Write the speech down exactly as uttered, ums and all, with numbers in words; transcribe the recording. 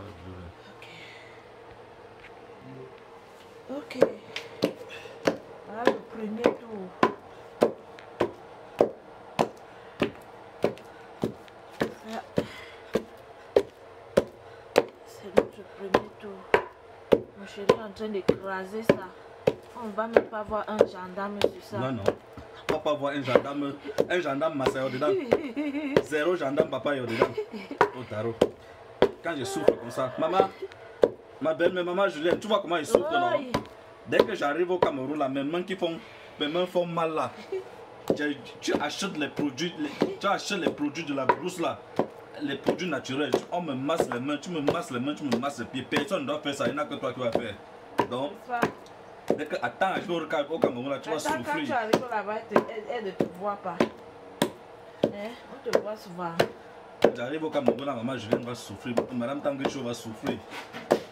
Ok. Voilà le premier tour. C'est notre premier tour. Mon chéri est en train d'écraser ça. On ne va même pas voir un gendarme sur ça. Non, non. On va pas voir un gendarme. Un gendarme, massa est dedans. Zéro gendarme, papa est dedans. Oh, Taro. Quand je souffre comme ça, maman, ma belle-mère, maman Julienne, tu vois comment il souffre, non? Dès que j'arrive au Cameroun, là, mes mains qui font, mes mains font mal là. Tu, tu achètes les produits, les, tu achètes les produits de la brousse là, les produits naturels. On me masse les mains, tu me masses les mains, tu me masses les pieds. Personne ne doit faire ça, il n'y en a que toi qui vas faire. Donc, dès que attends, je vais au Cameroun là, tu vas souffrir. Quand tu arrives là-bas, elle ne te voit pas. Eh, on te voit souvent. J'arrive au Cameroun là, maman Julienne va souffrir. Madame Tanguicho va souffrir.